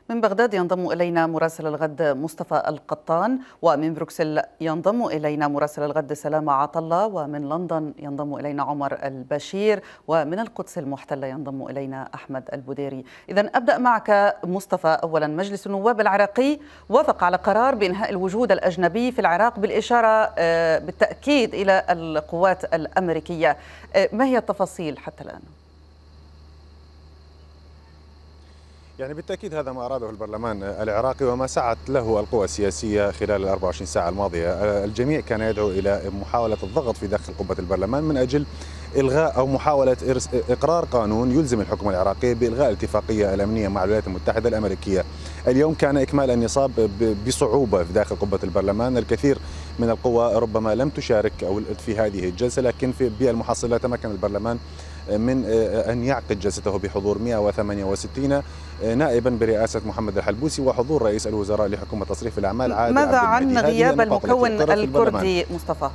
من بغداد ينضم إلينا مراسل الغد مصطفى القطان، ومن بروكسل ينضم إلينا مراسل الغد سلامة عطلة، ومن لندن ينضم إلينا عمر البشير، ومن القدس المحتلة ينضم إلينا أحمد البديري. إذن أبدأ معك مصطفى. أولا، مجلس النواب العراقي وافق على قرار بإنهاء الوجود الأجنبي في العراق بالإشارة بالتأكيد إلى القوات الأمريكية. ما هي التفاصيل حتى الآن؟ يعني بالتأكيد هذا ما أراده البرلمان العراقي وما سعت له القوى السياسية خلال 24 ساعة الماضية. الجميع كان يدعو إلى محاولة الضغط في داخل قبة البرلمان من أجل إلغاء أو محاولة إقرار قانون يلزم الحكومة العراقية بإلغاء الاتفاقية الأمنية مع الولايات المتحدة الأمريكية. اليوم كان إكمال النصاب بصعوبة في داخل قبة البرلمان. الكثير من القوى ربما لم تشارك أو في هذه الجلسة، لكن في بالمحصلة تمكن البرلمان من أن يعقد جلسته بحضور 168 نائبا برئاسة محمد الحلبوسي وحضور رئيس الوزراء لحكومة تصريف الأعمال عادل ماذا عبد المهدي. عن غياب المكون الكردي مصطفى؟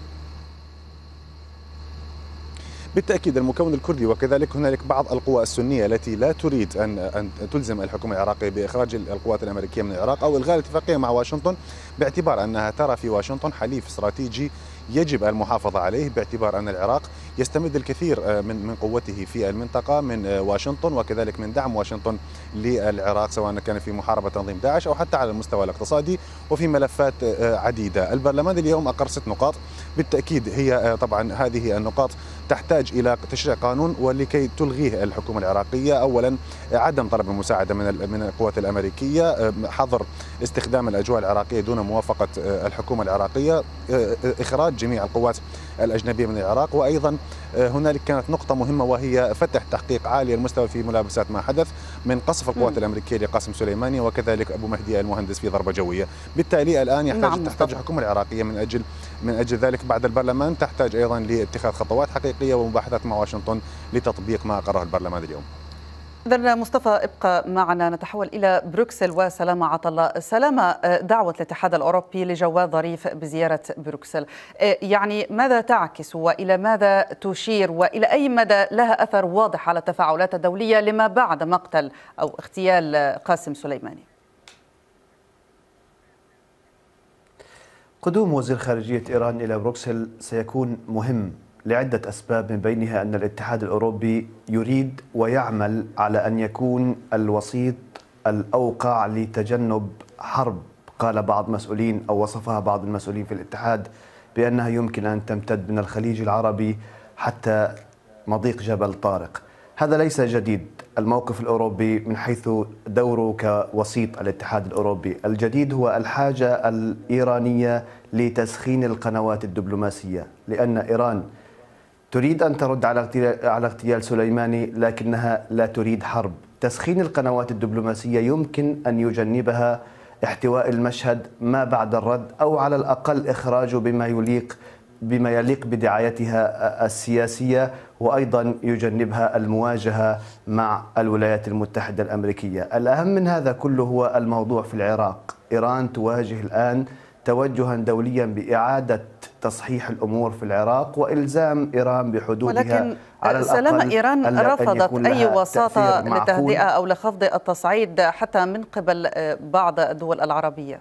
بالتأكيد المكون الكردي، وكذلك هنالك بعض القوى السنية التي لا تريد أن تلزم الحكومة العراقية بإخراج القوات الأمريكية من العراق أو إلغاء الاتفاقية مع واشنطن، باعتبار أنها ترى في واشنطن حليف استراتيجي يجب المحافظة عليه، باعتبار أن العراق يستمد الكثير من قوته في المنطقة من واشنطن، وكذلك من دعم واشنطن للعراق سواء كان في محاربة تنظيم داعش أو حتى على المستوى الاقتصادي وفي ملفات عديدة. البرلمان اليوم أقر 6 نقاط. بالتأكيد هي طبعا هذه النقاط تحتاج إلى تشريع قانون ولكي تلغيه الحكومة العراقية. أولا، عدم طلب المساعدة من القوات الأمريكية، حظر استخدام الأجواء العراقية دون موافقة الحكومة العراقية، إخراج جميع القوات الأجنبية من العراق. وأيضا هنالك كانت نقطة مهمة وهي فتح تحقيق عالي المستوى في ملابسات ما حدث من قصف القوات الأمريكية لقاسم سليماني وكذلك أبو مهدي المهندس في ضربة جوية. بالتالي الآن تحتاج الحكومة العراقية من أجل ذلك بعد البرلمان تحتاج أيضا لاتخاذ خطوات حقيقية ومباحثات مع واشنطن لتطبيق ما أقره البرلمان اليوم. إذن مصطفى ابقى معنا. نتحول إلى بروكسل وسلامة عطلة. سلامة، دعوة الاتحاد الأوروبي لجواد ظريف بزيارة بروكسل، يعني ماذا تعكس وإلى ماذا تشير وإلى أي مدى لها أثر واضح على التفاعلات الدولية لما بعد مقتل أو اغتيال قاسم سليماني؟ قدوم وزير خارجية إيران إلى بروكسل سيكون مهم لعدة أسباب، من بينها أن الاتحاد الأوروبي يريد ويعمل على أن يكون الوسيط الأوقع لتجنب حرب قال بعض مسؤولين أو وصفها بعض المسؤولين في الاتحاد بأنها يمكن أن تمتد من الخليج العربي حتى مضيق جبل طارق. هذا ليس جديد. الموقف الأوروبي من حيث دوره كوسيط الاتحاد الأوروبي، الجديد هو الحاجة الإيرانية لتسخين القنوات الدبلوماسية، لأن إيران تريد أن ترد على اغتيال سليماني لكنها لا تريد حرب. تسخين القنوات الدبلوماسية يمكن أن يجنبها احتواء المشهد ما بعد الرد، أو على الأقل إخراجه بما يليق بدعايتها السياسية، وأيضا يجنبها المواجهة مع الولايات المتحدة الأمريكية. الأهم من هذا كله هو الموضوع في العراق. إيران تواجه الآن توجها دوليا بإعادة تصحيح الأمور في العراق وإلزام إيران بحدودها، ولكن على الأقل سلامة، إيران رفضت أي وساطة لتهدئة أو لخفض التصعيد حتى من قبل بعض الدول العربية.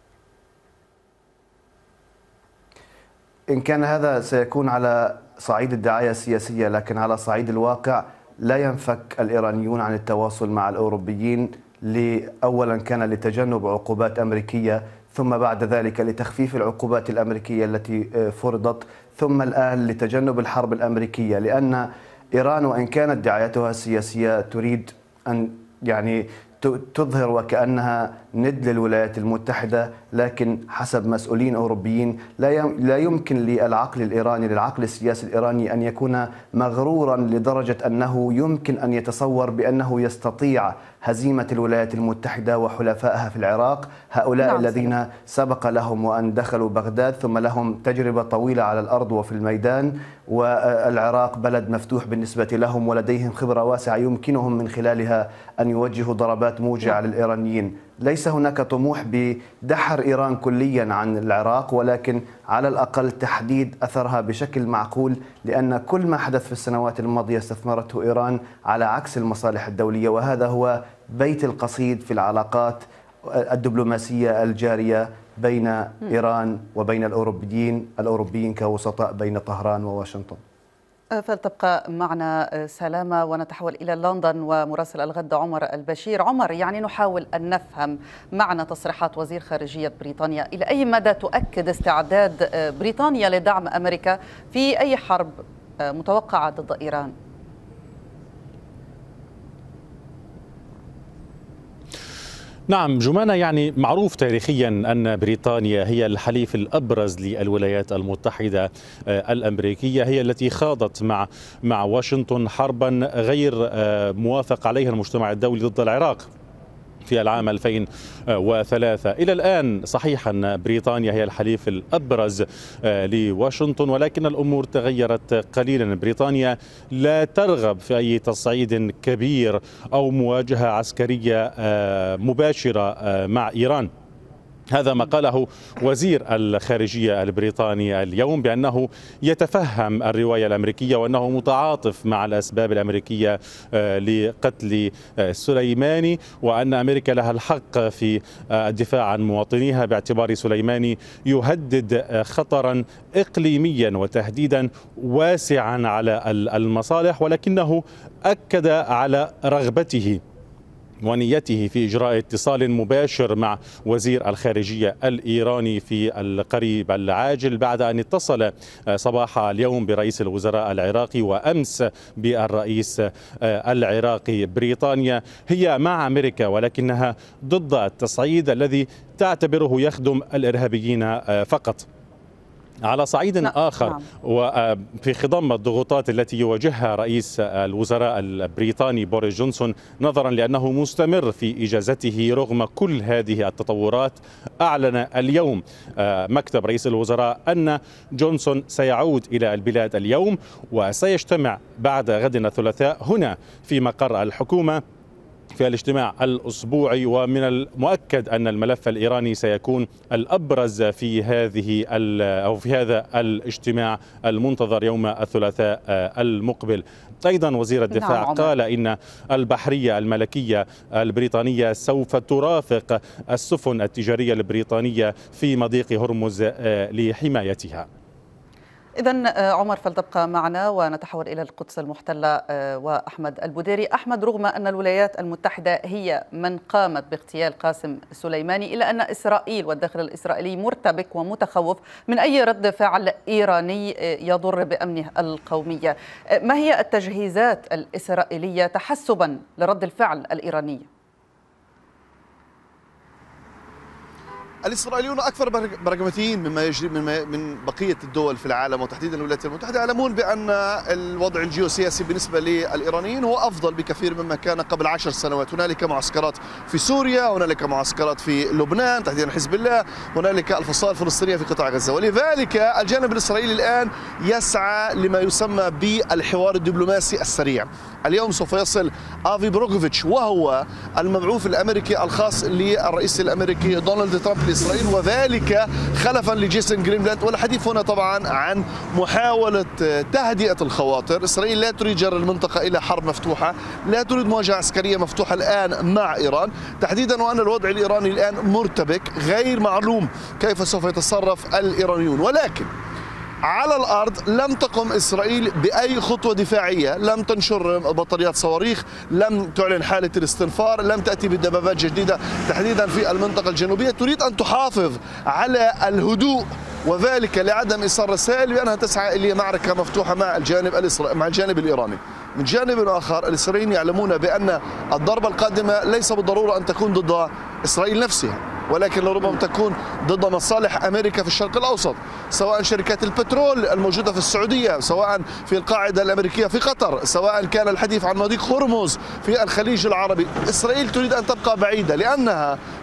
إن كان هذا سيكون على صعيد الدعاية السياسية، لكن على صعيد الواقع لا ينفك الإيرانيون عن التواصل مع الأوروبيين، أولا كان لتجنب عقوبات أمريكية، ثم بعد ذلك لتخفيف العقوبات الأمريكية التي فرضت، ثم الآن لتجنب الحرب الأمريكية. لأن إيران وإن كانت دعايتها السياسية تريد أن تظهر وكأنها ند للولايات المتحدة، لكن حسب مسؤولين أوروبيين لا يمكن للعقل السياسي الإيراني أن يكون مغرورا لدرجة أنه يمكن أن يتصور بأنه يستطيع هزيمة الولايات المتحدة وحلفائها في العراق، هؤلاء الذين سبق لهم وأن دخلوا بغداد ثم لهم تجربة طويلة على الأرض وفي الميدان، والعراق بلد مفتوح بالنسبة لهم ولديهم خبرة واسعة يمكنهم من خلالها أن يوجهوا ضربات موجعة للإيرانيين. ليس هناك طموح بدحر إيران كليا عن العراق، ولكن على الأقل تحديد أثرها بشكل معقول، لأن كل ما حدث في السنوات الماضية استثمرته إيران على عكس المصالح الدولية، وهذا هو بيت القصيد في العلاقات الدبلوماسية الجارية بين إيران وبين الأوروبيين كوسطاء بين طهران وواشنطن. فلتبقى معنا سلامة ونتحول إلى لندن ومراسل الغد عمر البشير. عمر، يعني نحاول أن نفهم معنى تصريحات وزير خارجية بريطانيا، إلى أي مدى تؤكد استعداد بريطانيا لدعم أمريكا في أي حرب متوقعة ضد إيران؟ نعم جمانة، يعني معروف تاريخيا أن بريطانيا هي الحليف الأبرز للولايات المتحدة الأمريكية، هي التي خاضت مع واشنطن حربا غير موافق عليها المجتمع الدولي ضد العراق في العام 2003. إلى الآن صحيح أن بريطانيا هي الحليف الأبرز لواشنطن، ولكن الأمور تغيرت قليلا. بريطانيا لا ترغب في أي تصعيد كبير أو مواجهة عسكرية مباشرة مع إيران. هذا ما قاله وزير الخارجية البريطاني اليوم، بأنه يتفهم الرواية الأمريكية وأنه متعاطف مع الأسباب الأمريكية لقتل سليماني، وأن أمريكا لها الحق في الدفاع عن مواطنيها، باعتبار سليماني يهدد خطرا إقليميا وتهديدا واسعا على المصالح، ولكنه أكد على رغبته ونيته في إجراء اتصال مباشر مع وزير الخارجية الإيراني في القريب العاجل، بعد أن اتصل صباح اليوم برئيس الوزراء العراقي وأمس بالرئيس العراقي. بريطانيا هي مع أمريكا، ولكنها ضد التصعيد الذي تعتبره يخدم الإرهابيين فقط. على صعيد آخر، وفي خضم الضغوطات التي يواجهها رئيس الوزراء البريطاني بوريس جونسون، نظرا لأنه مستمر في إجازته رغم كل هذه التطورات، أعلن اليوم مكتب رئيس الوزراء أن جونسون سيعود إلى البلاد اليوم، وسيجتمع بعد غد الثلاثاء هنا في مقر الحكومة في الاجتماع الأسبوعي. ومن المؤكد أن الملف الإيراني سيكون الأبرز في هذا الاجتماع المنتظر يوم الثلاثاء المقبل. أيضا وزير الدفاع قال إن البحرية الملكية البريطانية سوف ترافق السفن التجارية البريطانية في مضيق هرمز لحمايتها. إذن عمر، فلتبقى معنا ونتحول إلى القدس المحتلة وأحمد البديري. أحمد، رغم أن الولايات المتحدة هي من قامت باغتيال قاسم سليماني، إلا أن إسرائيل والداخل الإسرائيلي مرتبك ومتخوف من أي رد فعل إيراني يضر بأمنه القومي. ما هي التجهيزات الإسرائيلية تحسبا لرد الفعل الإيراني؟ الإسرائيليون أكثر براغماتيين مما يجري من بقية الدول في العالم، وتحديدا الولايات المتحدة، يعلمون بأن الوضع الجيوسياسي بالنسبة للإيرانيين هو أفضل بكثير مما كان قبل 10 سنوات. هنالك معسكرات في سوريا، هنالك معسكرات في لبنان تحديدا حزب الله، هنالك الفصائل الفلسطينية في قطاع غزة، ولذلك الجانب الإسرائيلي الآن يسعى لما يسمى بالحوار الدبلوماسي السريع. اليوم سوف يصل آفي بروغوفيتش، وهو المبعوث الأمريكي الخاص للرئيس الأمريكي دونالد ترامب لإسرائيل، وذلك خلفا لجيسون جرينبلاند. والحديث هنا طبعا عن محاولة تهدئة الخواطر. إسرائيل لا تريد جر المنطقة إلى حرب مفتوحة، لا تريد مواجهة عسكرية مفتوحة الآن مع إيران تحديدا، وأن الوضع الإيراني الآن مرتبك، غير معلوم كيف سوف يتصرف الإيرانيون. ولكن على الأرض لم تقم إسرائيل بأي خطوة دفاعية، لم تنشر بطاريات صواريخ، لم تعلن حالة الاستنفار، لم تأتي بدبابات جديدة تحديدا في المنطقة الجنوبية. تريد أن تحافظ على الهدوء، وذلك لعدم إيصال رسائل بأنها تسعى إلى معركة مفتوحة مع الجانب الإيراني. من جانب آخر، الإسرائيليين يعلمون بأن الضربة القادمة ليس بالضرورة أن تكون ضد إسرائيل نفسها، ولكن لربما تكون ضد مصالح أمريكا في الشرق الأوسط، سواء شركات البترول الموجودة في السعودية، سواء في القاعدة الأمريكية في قطر، سواء كان الحديث عن مضيق هرمز في الخليج العربي. إسرائيل تريد أن تبقى بعيدة، لأنها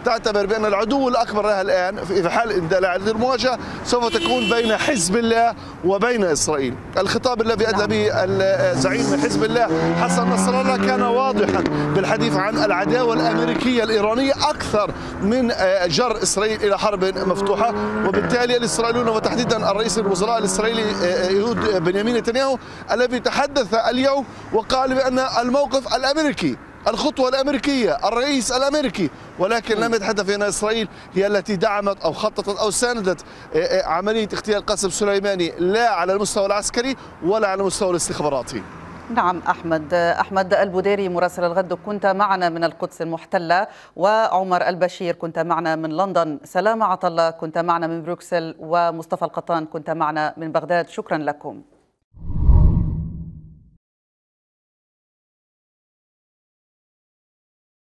تعتبر بأن العدو الأكبر لها الآن في حال اندلاع هذه المواجهة سوف تكون بين حزب الله وبين إسرائيل. الخطاب الذي أدلى به الزعيم حزب الله حسن نصر الله كان واضحا بالحديث عن العداوة الأمريكية الإيرانية أكثر من جر إسرائيل إلى حرب مفتوحة. وبالتالي الإسرائيليون وتحديدا الرئيس الوزراء الإسرائيلي يهود بنيامين نتنياهو الذي تحدث اليوم وقال بأن الموقف الأمريكي، الخطوة الأمريكية، الرئيس الأمريكي، ولكن لم يتحدث أن إسرائيل هي التي دعمت أو خططت أو ساندت عملية اغتيال قاسم سليماني لا على المستوى العسكري ولا على المستوى الاستخباراتي. نعم أحمد البديري مراسل الغد كنت معنا من القدس المحتلة، وعمر البشير كنت معنا من لندن، سلامة عطلة كنت معنا من بروكسل، ومصطفى القطان كنت معنا من بغداد. شكرا لكم.